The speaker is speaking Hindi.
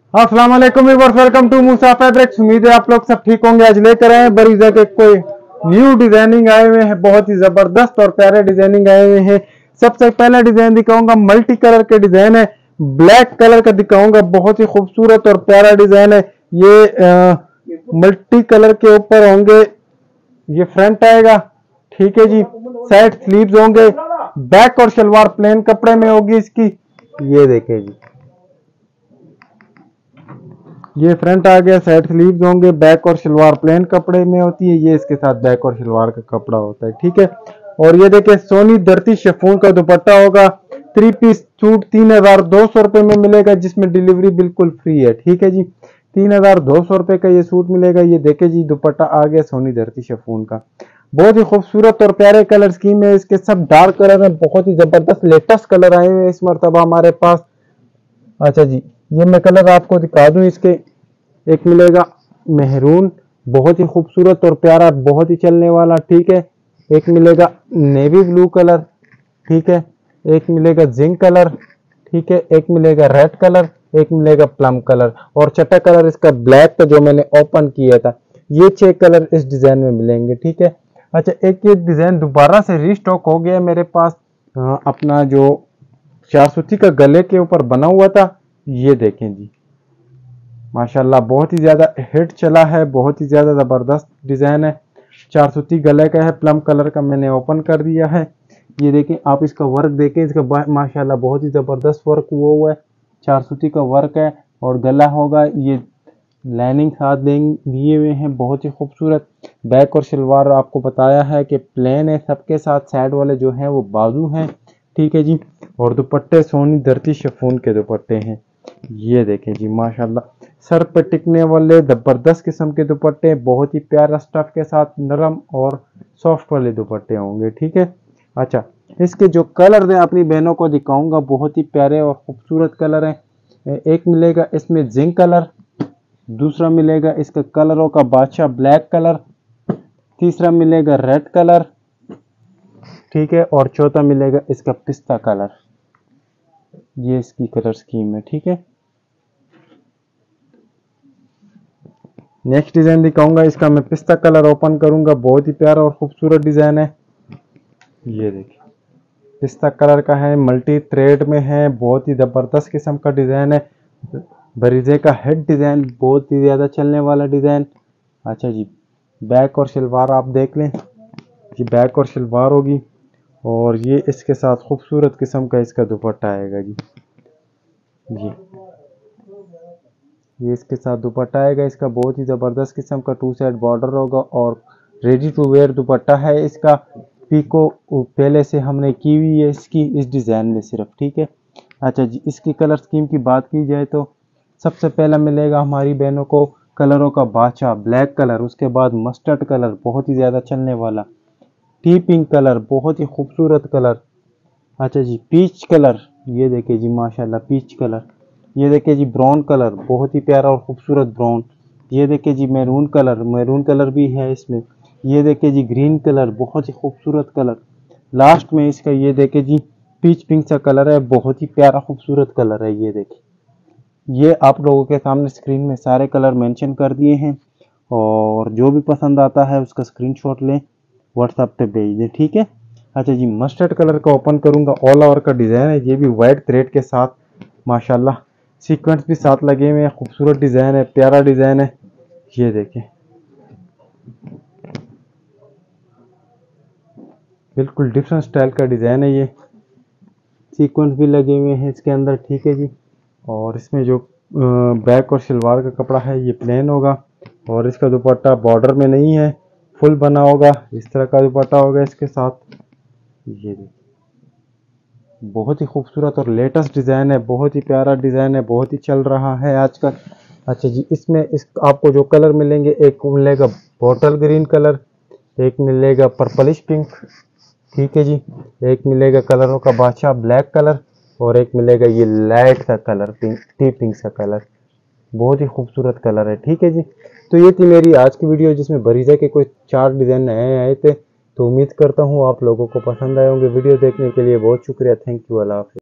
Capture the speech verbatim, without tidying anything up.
अस्सलाम वालेकुम viewers, welcome to Musa fabrics. उम्मीद है आप लोग सब ठीक होंगे। आज लेकर आए हैं बरीजा के कोई न्यू डिजाइनिंग आए हुए हैं, बहुत ही जबरदस्त और प्यारे डिजाइनिंग आए हुए हैं। सबसे पहला डिजाइन दिखाऊंगा, मल्टी कलर के डिजाइन है, ब्लैक कलर का दिखाऊंगा। बहुत ही खूबसूरत और प्यारा डिजाइन है ये। मल्टी कलर के ऊपर होंगे, ये फ्रंट आएगा, ठीक है जी। साइड स्लीव्स होंगे, बैक और शलवार प्लेन कपड़े में होगी इसकी। ये देखें जी, ये फ्रंट आ गया, साइड स्लीव्स होंगे, बैक और शलवार प्लेन कपड़े में होती है। ये इसके साथ बैक और शलवार का कपड़ा होता है, ठीक है। और ये देखिए सोनी धरती शिफॉन का दुपट्टा होगा। थ्री पीस सूट तीन हजार दो सौ रुपए में मिलेगा, जिसमें डिलीवरी बिल्कुल फ्री है, ठीक है जी। तीन हजार दो सौ रुपए का ये सूट मिलेगा। ये देखे जी, दुपट्टा आ गया सोनी धरती शिफॉन का। बहुत ही खूबसूरत और प्यारे कलर स्कीम है इसके, सब डार्क कलर है, बहुत ही जबरदस्त लेटेस्ट कलर आए हुए हैं इस मरतबा हमारे पास। अच्छा जी, ये मैं कलर आपको दिखा दूं इसके। एक मिलेगा मेहरून, बहुत ही खूबसूरत और प्यारा, बहुत ही चलने वाला, ठीक है। एक मिलेगा नेवी ब्लू कलर, ठीक है। एक मिलेगा जिंक कलर, ठीक है। एक मिलेगा रेड कलर, एक मिलेगा प्लम कलर, और छठा कलर इसका ब्लैक का जो मैंने ओपन किया था। ये छह कलर इस डिजाइन में मिलेंगे, ठीक है। अच्छा, एक ये डिजाइन दोबारा से रीस्टॉक हो गया मेरे पास। आ, अपना जो चार सूती का गले के ऊपर बना हुआ था, ये देखें जी, माशाल्लाह बहुत ही ज्यादा हिट चला है, बहुत ही ज्यादा जबरदस्त डिजाइन है। चार सूती गले का है, प्लम कलर का मैंने ओपन कर दिया है। ये देखें आप, इसका वर्क देखें, इसका माशाल्लाह बहुत ही जबरदस्त वर्क हुआ हुआ है। चार सूती का वर्क है और गला होगा, ये लाइनिंग साथ दिए हुए हैं, बहुत ही खूबसूरत। बैक और शलवार आपको बताया है कि प्लेन है सबके साथ, साइड वाले जो हैं वो बाजू हैं, ठीक है जी। और दुपट्टे सोनी धरती शिफॉन के दुपट्टे हैं। ये देखें जी, माशाल्लाह सर पे टिकने वाले जबरदस्त किस्म के दुपट्टे, बहुत ही प्यारा स्टफ के साथ नरम और सॉफ्ट वाले दुपट्टे होंगे, ठीक है। अच्छा, इसके जो कलर है अपनी बहनों को दिखाऊंगा, बहुत ही प्यारे और खूबसूरत कलर हैं। एक मिलेगा इसमें जिंक कलर, दूसरा मिलेगा इसका कलरों का बादशाह ब्लैक कलर, तीसरा मिलेगा रेड कलर, ठीक है। और चौथा मिलेगा इसका पिस्ता कलर। ये इसकी कलर स्कीम है, ठीक है। नेक्स्ट डिजाइन दिखाऊंगा, इसका मैं पिस्ता कलर ओपन करूंगा, बहुत ही प्यारा और खूबसूरत डिजाइन है। ये देखिए, पिस्ता कलर का है, मल्टी थ्रेड में है, बहुत ही जबरदस्त किस्म का डिजाइन है। बरीजे का हेड डिजाइन, बहुत ही ज्यादा चलने वाला डिजाइन। अच्छा जी, बैक और शलवार आप देख लें, ये बैक और शलवार होगी, और ये इसके साथ खूबसूरत किस्म का इसका दुपट्टा आएगा जी। जी, ये इसके साथ दुपट्टा आएगा इसका, बहुत ही ज़बरदस्त किस्म का टू साइड बॉर्डर होगा, और रेडी टू वेयर दुपट्टा है इसका। पीको पहले से हमने की हुई है इसकी, इस डिज़ाइन में सिर्फ, ठीक है। अच्छा जी, इसकी कलर स्कीम की बात की जाए तो सबसे पहला मिलेगा हमारी बहनों को कलरों का बादशाह ब्लैक कलर, उसके बाद मस्टर्ड कलर बहुत ही ज़्यादा चलने वाला, टी पिंक कलर बहुत ही खूबसूरत कलर। अच्छा जी, पीच कलर, ये देखिए जी माशाल्लाह पीच कलर। ये देखिए जी ब्राउन कलर, बहुत ही प्यारा और खूबसूरत ब्राउन। ये देखिए जी मैरून कलर, मैरून कलर भी है इसमें। ये देखिए जी ग्रीन कलर, बहुत ही खूबसूरत कलर। लास्ट में इसका ये देखिए जी पीच पिंक सा कलर है, बहुत ही प्यारा खूबसूरत कलर है। ये देखिए, ये आप लोगों के सामने स्क्रीन में सारे कलर मेंशन कर दिए हैं, और जो भी पसंद आता है उसका स्क्रीनशॉट लें, व्हाट्सएप पे भेज दें, ठीक है। अच्छा जी, मस्टर्ड कलर का ओपन करूंगा, ऑल ओवर का डिज़ाइन है, ये भी वाइट थ्रेड के साथ, माशाल्लाह सीक्वेंस भी साथ लगे हुए हैं, खूबसूरत डिज़ाइन है, प्यारा डिज़ाइन है। ये देखें, बिल्कुल डिफरेंट स्टाइल का डिज़ाइन है, ये सीक्वेंस भी लगे हुए हैं इसके अंदर, ठीक है जी। और इसमें जो बैक और शलवार का कपड़ा है ये प्लेन होगा, और इसका दुपट्टा बॉर्डर में नहीं है, फुल बना होगा, इस तरह का दुपट्टा होगा इसके साथ। ये देखिए, बहुत ही खूबसूरत और लेटेस्ट डिज़ाइन है, बहुत ही प्यारा डिज़ाइन है, बहुत ही चल रहा है आजकल। अच्छा जी, इसमें इस आपको जो कलर मिलेंगे, एक मिलेगा बॉटल ग्रीन कलर, एक मिलेगा पर्पलिश पिंक, ठीक है जी। एक मिलेगा कलरों का बादशाह ब्लैक कलर, और एक मिलेगा ये लाइट सा कलर, पिंक टी पिंक सा कलर, बहुत ही खूबसूरत कलर है, ठीक है जी। तो ये थी मेरी आज की वीडियो, जिसमें बरीजा के कोई चार डिज़ाइन नए आए थे। तो उम्मीद करता हूँ आप लोगों को पसंद आए होंगे। वीडियो देखने के लिए बहुत शुक्रिया, थैंक यू, अल्लाह हाफ़िज़।